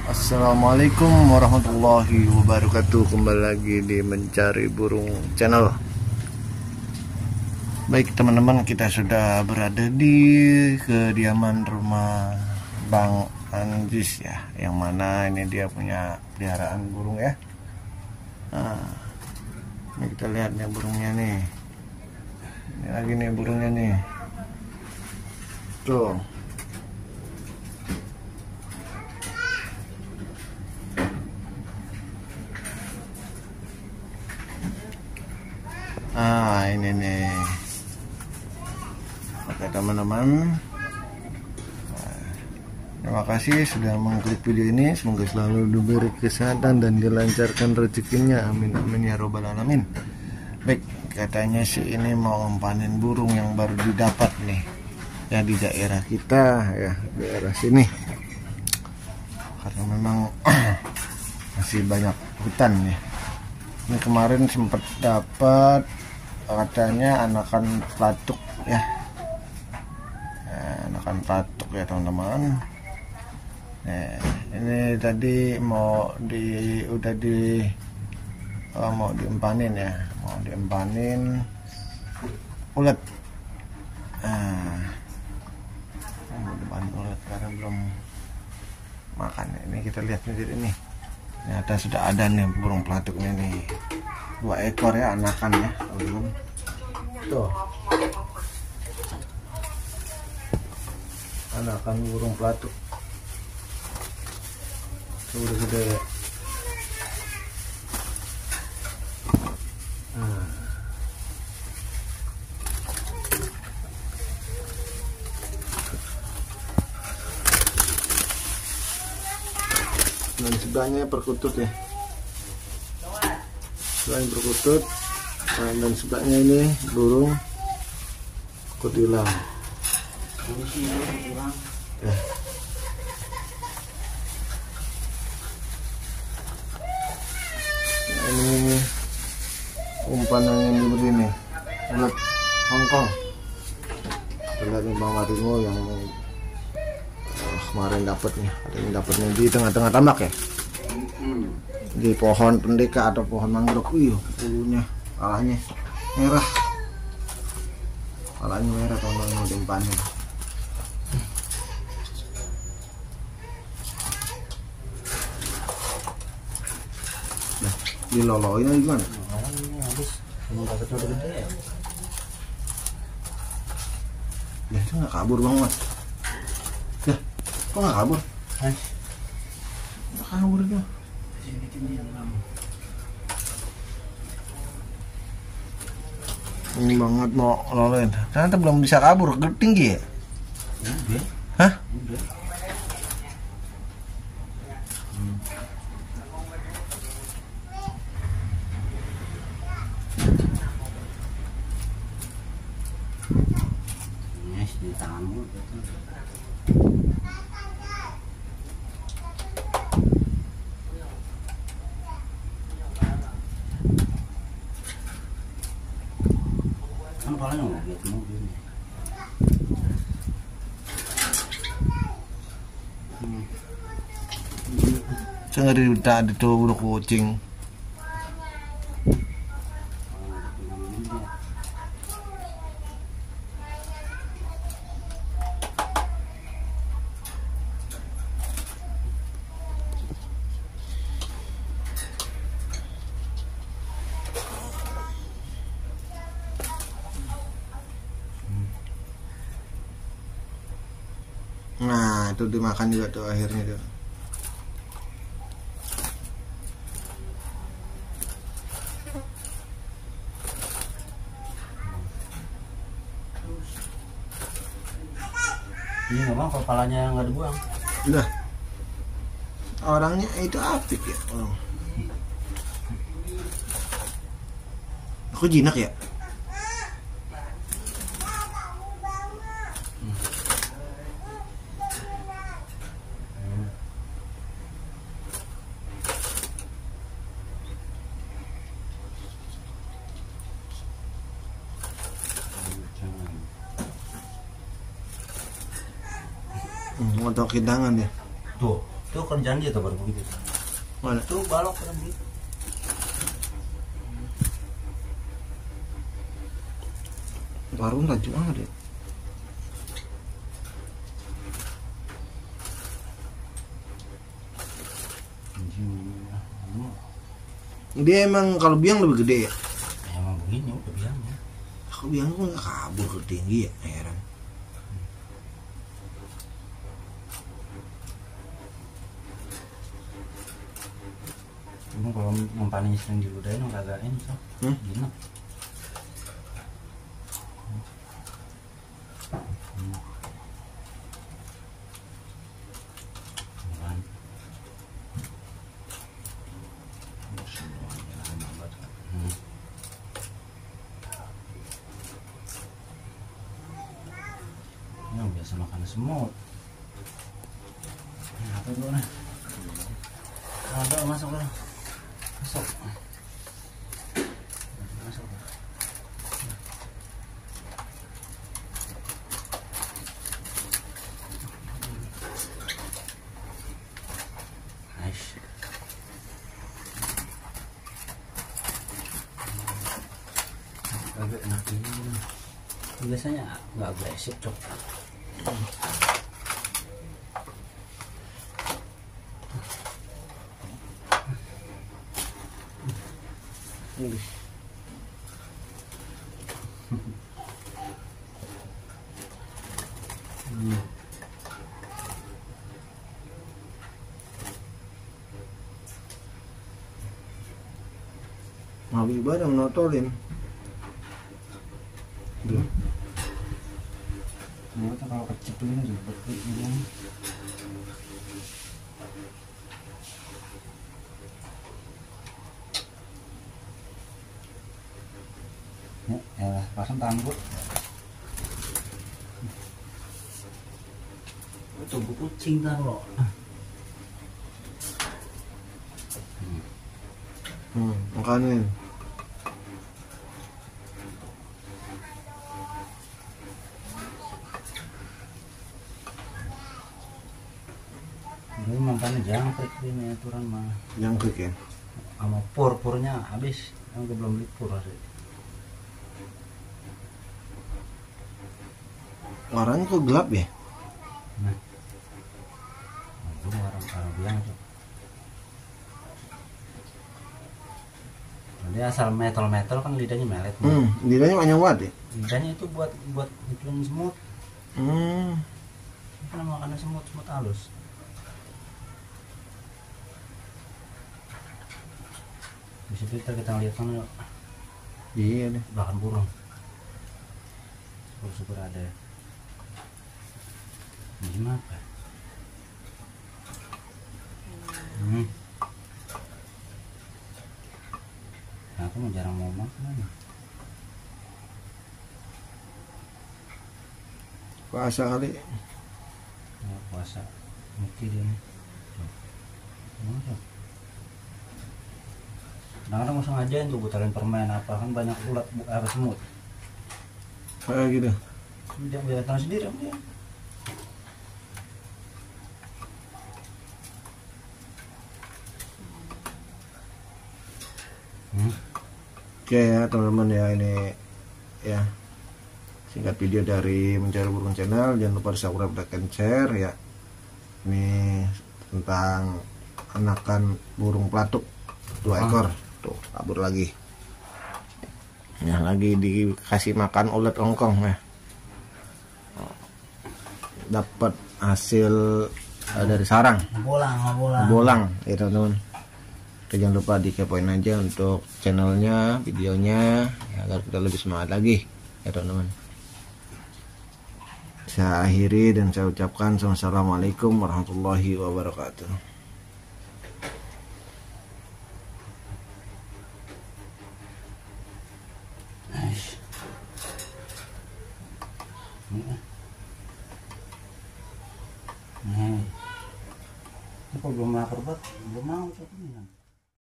Assalamualaikum warahmatullahi wabarakatuh. Kembali lagi di Mencari Burung Channel. Baik teman-teman, kita sudah berada di kediaman rumah Bang Anjis ya, yang mana ini dia punya peliharaan burung ya. Nah, ini kita lihat nih burungnya nih. Ini lagi nih burungnya nih. Tuh. Ini nih. Oke teman-teman, terima kasih sudah mengklik video ini. Semoga selalu diberi kesehatan dan dilancarkan rezekinya, amin amin ya robbal alamin. Baik, katanya sih ini mau panen burung yang baru didapat nih ya di daerah kita ya, daerah sini, karena memang masih banyak hutan ya. Ini kemarin sempat dapat katanya anakan pelatuk ya, anakan pelatuk ya teman-teman. Ini tadi mau diempanin ya, mau diempanin ulet. Mau diempanin ulet karena belum makan. Ini kita lihat sendiri nih, ternyata sudah ada nih burung pelatuknya nih, 2 ekor ya, anakan ya teman-teman. Tuh, anakan burung pelatuk udah gede ya. Dan sebelahnya perkutut ya, selain perkutut dan sebelahnya ini burung kutilang ya. Ini umpan yang diberi nih, ulet Hongkong. Lihat nih Bang Arimo yang kemarin dapat nih, katanya dapatnya di tengah-tengah tambak ya, di pohon pendeka atau pohon mangrove. Bulunya palanya merah, teman-teman, mau dimpanin. Nah, diloloin aja gimana? Habis, semoga udah gede ya. Ya itu nggak kabur banget. Ya, kok nggak kabur? Nggak kabur itu. Ini banget mau loloin. Ternyata belum bisa kabur, tinggi ya? Hah? Saya nggak ada tuh burung kucing. Nah itu dimakan juga tuh akhirnya tuh. Ini nggak bang, kepalanya nggak dibuang. Udah, orangnya itu apik ya. Aku jinak ya. Ngotokin tangan ya. Tuh, Tuh kerjaan dia tuh baru begitu. Mana? Tuh balok kan begitu. Warung laju banget ya. Dia emang kalau biang lebih gede ya? Emang begini udah biangnya. Kalau biang kok nggak kabur ke tinggi ya, heran. Emang kalau mempanin sering diludahin kagak ini so. Gini. Yang biasa makan semut. Nah, apa dulu nih? Ada masuk lah. Masuk. Masuk. Nice. Agak enak ini. Biasanya nggak agresif cok. Habis ibadah menotolin. Tuh. Ini tuh kalau keciplin juga ini. Ya, pasang tangan gua. Tunggu kucing kan lo. Makanin. Ini makannya jangkrik ini aturan mah. Jangkrik ya. Sama purnya habis. Yang belum beli pur sih. Warnanya kok gelap ya? Nah. Itu orang bilang tuh. Dia asal metal kan lidahnya melet. Lidahnya banyak banget ya? Lidahnya itu buat ngikutin semut. Karena makannya semut halus. Di situ kita lihat kan Iya deh. bahkan burung. Syukur ada. Ini apa? Nah, aku mau jarang mau makan. Puasa kali. Ya, puasa. Mikir dia nih. Kadang-kadang mau sengajain tuh putarin permen apa kan banyak ulat apa semut. Kayak gitu. Dia datang sendiri sama dia. Oke ya teman-teman ya, ini ya singkat video dari Mencari Burung Channel. Jangan lupa di subscribe dan share ya. Ini tentang anakan burung pelatuk 2 ekor. Tuh kabur lagi ya, lagi dikasih makan ulat ongkong ya. Dapat hasil dari sarang bolang ya teman-teman. Jangan lupa dikepoin aja untuk channelnya, videonya ya, agar kita lebih semangat lagi ya teman-teman. Saya akhiri dan saya ucapkan assalamualaikum warahmatullahi wabarakatuh. Ini kok belum lapar banget, belum mau.